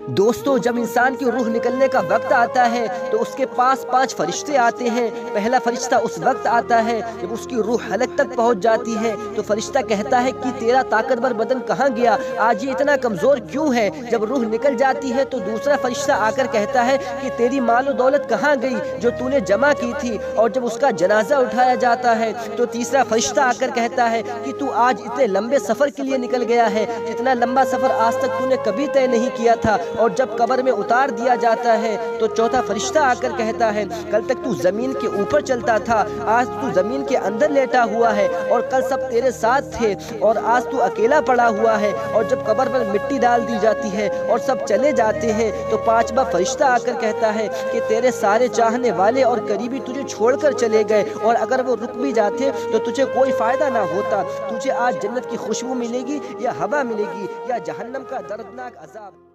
دوستو، جب انسان کی روح نکلنے کا وقت آتا ہے تو اس کے پاس 5 فرشتے آتے ہیں۔ پہلا فرشتہ اس وقت آتا ہے جب اس کی روح حلق تک پہنچ جاتی ہے تو فرشتہ کہتا ہے کہ تیرا طاقتور بدن کہاں گیا، آج یہ اتنا کمزور کیوں ہے۔ جب روح نکل جاتی ہے تو دوسرا فرشتہ آ کر کہتا ہے کہ تیری مال و دولت کہاں گئی جو تو نے جمع کی تھی۔ اور جب اس کا جنازہ اٹھایا جاتا ہے تو تیسرا فرشتہ آ کر کہتا ہے کہ تو آج اتنے لمبے سفر کے لیے نکل گیا ہے جتنا لمبا سفر آج تک تو نے کبھی طے نہیں کیا تھا۔ اور جب قبر میں اتار دیا جاتا ہے تو چوتھا فرشتہ آ کر کہتا ہے کل تک تو زمین کے اوپر چلتا تھا، آج تو زمین کے اندر لیٹا ہوا ہے، اور کل سب تیرے ساتھ تھے اور آج تو اکیلا پڑا ہوا ہے۔ اور جب قبر پر مٹی ڈال دی جاتی ہے اور سب چلے جاتے ہیں تو پانچواں فرشتہ آ کر کہتا ہے کہ تیرے سارے چاہنے والے اور قریبی تجھے چھوڑ کر چلے گئے، اور اگر وہ رک بھی جاتے تو تجھے کوئی فائدہ نہ ہوتا۔ تجھے آج جنت کی خوشبو ملے گی یا ہوا ملے گی یا جہنم کا دردناک عذاب۔